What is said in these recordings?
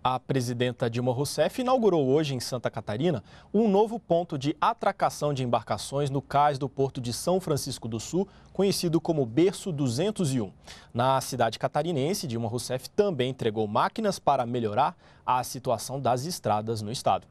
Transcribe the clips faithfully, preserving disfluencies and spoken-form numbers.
A presidenta Dilma Rousseff inaugurou hoje em Santa Catarina um novo ponto de atracação de embarcações no cais do Porto de São Francisco do Sul, conhecido como Berço duzentos e um. Na cidade catarinense, Dilma Rousseff também entregou máquinas para melhorar a situação das estradas no estado.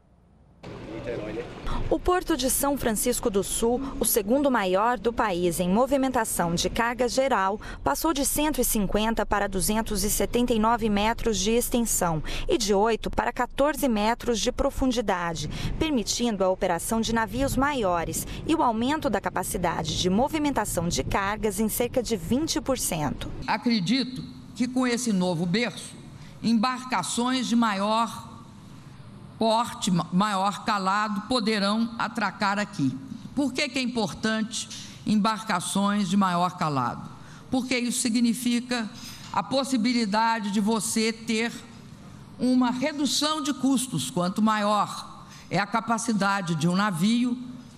O Porto de São Francisco do Sul, o segundo maior do país em movimentação de carga geral, passou de cento e cinquenta para duzentos e setenta e nove metros de extensão e de oito para quatorze metros de profundidade, permitindo a operação de navios maiores e o aumento da capacidade de movimentação de cargas em cerca de vinte por cento. Acredito que com esse novo berço, embarcações de maior porte, maior calado, poderão atracar aqui. Por que que é importante embarcações de maior calado? Porque isso significa a possibilidade de você ter uma redução de custos. Quanto maior é a capacidade de um navio,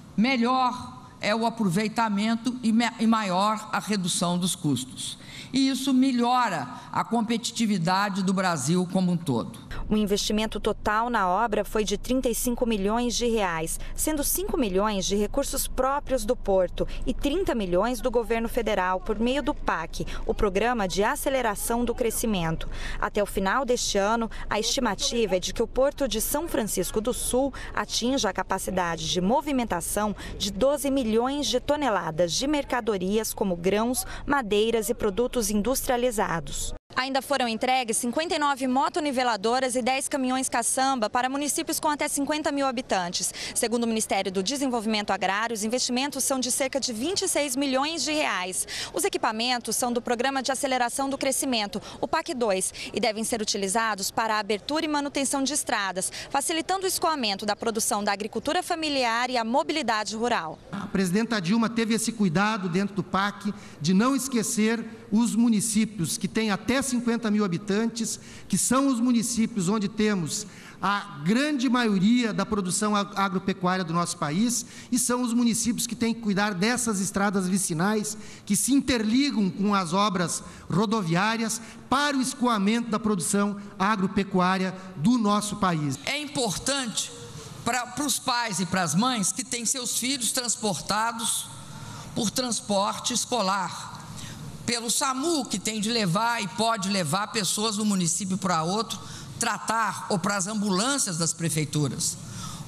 melhor é o aproveitamento e maior a redução dos custos. E isso melhora a competitividade do Brasil como um todo. O investimento total na obra foi de trinta e cinco milhões de reais, sendo cinco milhões de recursos próprios do Porto e trinta milhões do governo federal por meio do P A C, o Programa de Aceleração do Crescimento. Até o final deste ano, a estimativa é de que o Porto de São Francisco do Sul atinja a capacidade de movimentação de doze milhões de toneladas de mercadorias como grãos, madeiras e produtos industrializados. Ainda foram entregues cinquenta e nove motoniveladoras e dez caminhões caçamba para municípios com até cinquenta mil habitantes. Segundo o Ministério do Desenvolvimento Agrário, os investimentos são de cerca de vinte e seis milhões de reais. Os equipamentos são do Programa de Aceleração do Crescimento, o P A C dois, e devem ser utilizados para a abertura e manutenção de estradas, facilitando o escoamento da produção da agricultura familiar e a mobilidade rural. A presidenta Dilma teve esse cuidado dentro do P A C de não esquecer os municípios que têm até cinquenta mil habitantes, que são os municípios onde temos a grande maioria da produção agropecuária do nosso país e são os municípios que têm que cuidar dessas estradas vicinais que se interligam com as obras rodoviárias para o escoamento da produção agropecuária do nosso país. É importante para, para os pais e para as mães que têm seus filhos transportados por transporte escolar, pelo SAMU, que tem de levar e pode levar pessoas de um município para outro, tratar, ou para as ambulâncias das prefeituras,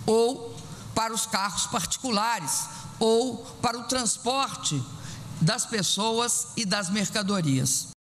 ou para os carros particulares, ou para o transporte das pessoas e das mercadorias.